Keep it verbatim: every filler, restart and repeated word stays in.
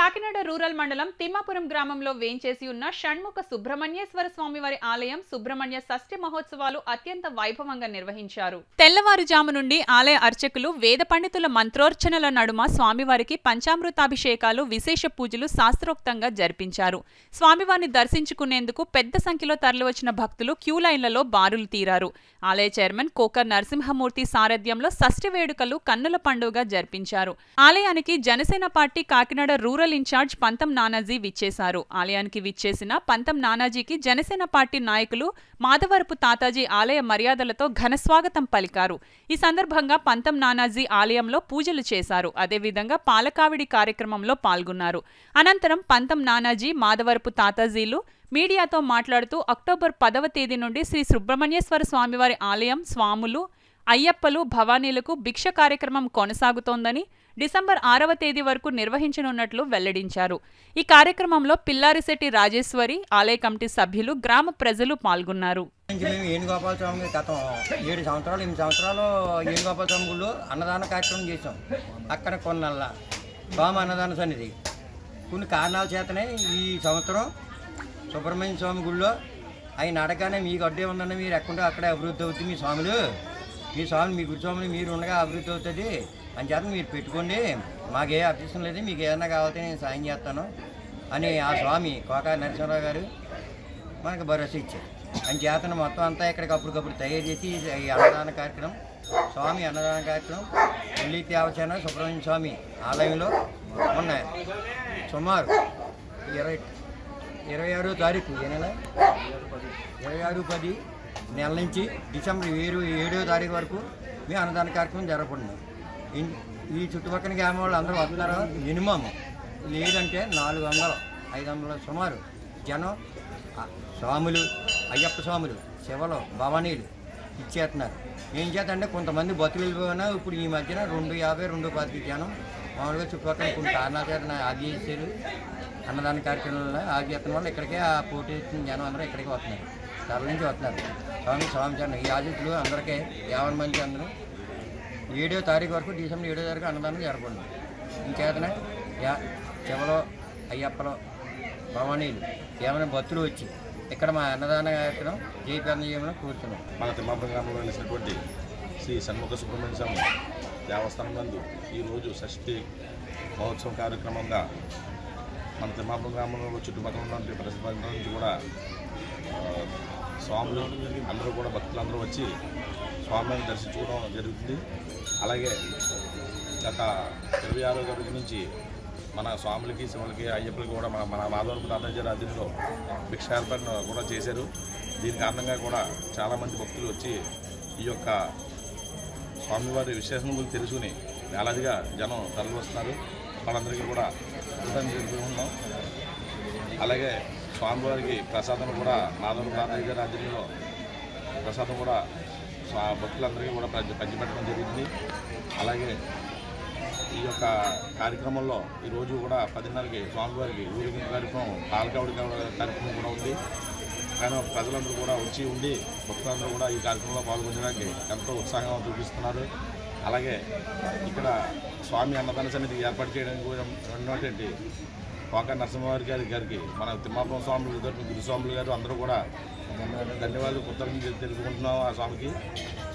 Kakinada rural మండలం తిమ్మాపురం గ్రామంలో వేంచేసి ఉన్న షణ్ముఖ సుబ్రహ్మణ్యేశ్వర స్వామివారి ఆలయం సుబ్రహ్మణ్య షష్ఠి మహోత్సవాలు అత్యంత వైభవంగా నిర్వహించారు. తెల్లవారుజాము నుండి ఆలయ అర్చకులు వేద పండితుల మంత్రోర్చనల నడుమ స్వామివారికి పంచామృతాభిషేకాలు, విశేష పూజలు శాస్త్రోక్తంగా జరిపించారు. స్వామివారిని దర్శించుకునేందుకు పెద్ద సంఖ్యలో తరలివచ్చిన భక్తులు క్యూ లైన్లలో బారులు తీరారు. ఆలయ చైర్మన్ కోకర్ నరసింహమూర్తి సారథ్యంలో షష్ఠి వేడుకలు కన్నుల పండుగగా జరిపించారు. ఆలయానికి Janasena party Kakinada rural in-charge Pantham Nanaji విచ్చేశారు. ఆలయానికి విచ్చేసిన పంతం నానాజీకి జనసేన పార్టీ నాయకులు మాధవరపు తాతాజీ ఆలయ మర్యాదలతో ఘనస్వాగతం పలికారు. ఈ సందర్భంగా పంతం నానాజీ ఆలయంలో పూజలు చేశారు. అదేవిధంగా పాలకావిడి కార్యక్రమంలో పాల్గొన్నారు. అనంతరం పంతం నానాజీ, మాధవరపు తాతాజీలు మీడియాతో మాట్లాడుతూ అక్టోబర్ పదవ తేదీ నుండి శ్రీ సుబ్రహ్మణ్యేశ్వర స్వామివారి ఆలయం స్వాములు, అయ్యప్పలు, భవానీలకు భిక్ష కార్యక్రమం కొనసాగుతోందని, డిసెంబర్ ఆరవ తేదీ వరకు నిర్వహించనున్నట్లు వెల్లడించారు. ఈ కార్యక్రమంలో పిల్లారిశెట్టి రాజేశ్వరి, ఆలయ కమిటీ సభ్యులు, గ్రామ ప్రజలు పాల్గొన్నారు. ఏనుగోపాల స్వామి గత ఏడు సంవత్సరాలు ఎనిమిది సంవత్సరాలు ఏనుగోపాల స్వామి గుళ్ళు అన్నదాన కార్యక్రమం చేసాం. అక్కడ కొన్నల్ల స్వామి అన్నదాన సన్నిధి కొన్ని కారణాల చేతనే ఈ సంవత్సరం సుబ్రహ్మణ్య స్వామి గుళ్ళో ఆయన అడగానే మీకు అడ్డే ఉందండి, మీరు ఎక్కడుంటే అక్కడే అభివృద్ధి అవుతుంది, మీ స్వాములు మీ స్వామి మీ గుడి స్వామిని మీరు ఉండగా అభివృద్ధి అవుతుంది అని చేత మీరు పెట్టుకోండి, మాకే అభ్యర్థం లేదు, మీకు ఏదైనా కావాలంటే నేను సాయం చేస్తాను అని ఆ స్వామి కోకా నరసింహరావు గారు మనకు భరోసా ఇచ్చారు. అని చేతను మొత్తం అంతా ఇక్కడికి అప్పటికప్పుడు తయారు చేసి ఈ అన్నదాన కార్యక్రమం స్వామి అన్నదాన కార్యక్రమం ఢిల్లీ దేవసేన సుబ్రహ్మణ్య స్వామి ఆలయంలో ఉన్నాయి. సుమారు ఇరవై ఇరవై ఆరో తారీఖు ఏ నెల ఇరవై ఆరు పది నెల నుంచి డిసెంబర్ ఏడు ఏడో తారీఖు వరకు మేము అన్నదాన కార్యక్రమం జరగబడింది. ఈ చుట్టుపక్కల గ్రామం వాళ్ళు అందరూ వస్తున్నారు. మినిమం లేదంటే నాలుగు వందలు ఐదు వందల సుమారు జనం స్వాములు, అయ్యప్ప స్వాములు, శివలు, భవానీలు ఇచ్చేస్తున్నారు. ఏం చేతంటే కొంతమంది బతులు వెళ్ళిపోయినా ఇప్పుడు ఈ మధ్యన రెండు యాభై రెండు పది జనం మామూలుగా చుట్టుపక్కల కొన్ని కారణాల చేత ఆగి చేశారు. అన్నదాన కార్యక్రమంలో ఆగి చేస్తున్న వాళ్ళు ఇక్కడికే ఆ పోటీ జనం అందరూ ఇక్కడికి వస్తున్నారు, తరల నుంచి వస్తున్నారు. స్వామి స్వామి చరణం ఈ ఆదిత్యులు అందరికీ యాభై మంది అందరూ ఏడో తారీఖు వరకు డిసెంబర్ ఏడో తారీఖు అన్నదానం జరపండి. ఇంకేతనే యా చెవలో, అయ్యప్పలో, భవానీలు ఏమైనా భక్తులు వచ్చి ఇక్కడ మా అన్నదాన కార్యక్రమం జయప్రదం చేయమని కూర్చున్నాం. మన తిమ్మాపురం గ్రామంలో వెలిసినటువంటి శ్రీ షణ్ముఖ సుబ్రహ్మణ్య స్వామి దేవస్థానం నందు ఈరోజు షష్ఠి మహోత్సవం కార్యక్రమంగా మన తిమ్మాపురం గ్రామంలో చుట్టుపక్కల ఉన్నటువంటి ప్రజల నుంచి కూడా స్వాములు అందరూ కూడా భక్తులందరూ వచ్చి స్వామిని దర్శించుకోవడం జరుగుతుంది. అలాగే గత ఇరవై ఆరో తారీఖు నుంచి మన స్వాములకి, శివులకి, అయ్యప్పలకి కూడా మన మన మాధవరపు తాతాజీ రాజ్యంలో భిక్ష ఏర్పాటు కూడా చేశారు. దీని కారణంగా కూడా చాలామంది భక్తులు వచ్చి ఈ యొక్క స్వామివారి విశేషణ గురించి తెలుసుకుని వేలాదిగా జనం తరలి వస్తున్నారు. వాళ్ళందరికీ కూడా అద్భుతంగా జరుపుకుంటున్నాం. అలాగే స్వామివారికి ప్రసాదం కూడా మాధవరపు తాతాజీ రాజ్యంలో ప్రసాదం కూడా భక్తులందరికీ కూడా పంచిపెట్టడం జరిగింది. అలాగే ఈ యొక్క కార్యక్రమంలో ఈరోజు కూడా పదిన్నరకి స్వామివారికి ఊరేగింపు కార్యక్రమం, పాలకావుడి కార్యక్రమం కూడా ఉంది. కానీ ప్రజలందరూ కూడా వచ్చి ఉండి భక్తులందరూ కూడా ఈ కార్యక్రమంలో పాల్గొనడానికి ఎంతో ఉత్సాహం చూపిస్తున్నారు. అలాగే ఇక్కడ స్వామి అన్నదాన సన్నిధి ఏర్పాటు చేయడానికి కూడా ఉన్నటువంటి కోకా నరసింహవారి గారి గారికి మన తిమ్మాపురం స్వాములు, గురుస్వాములు గారు అందరూ కూడా ధన్యవాదాలు కృతజ్ఞతలు తెలుపుకుంటున్నాం ఆ స్వామికి.